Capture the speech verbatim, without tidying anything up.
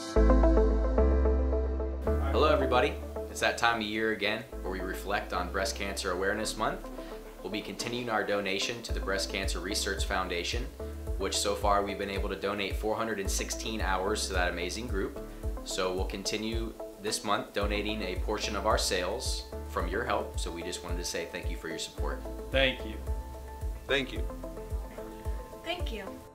Hello everybody, it's that time of year again where we reflect on Breast Cancer Awareness Month. We'll be continuing our donation to the Breast Cancer Research Foundation, which so far we've been able to donate four hundred sixteen hours to that amazing group. So we'll continue this month donating a portion of our sales from your help. So we just wanted to say thank you for your support. Thank you. Thank you. Thank you.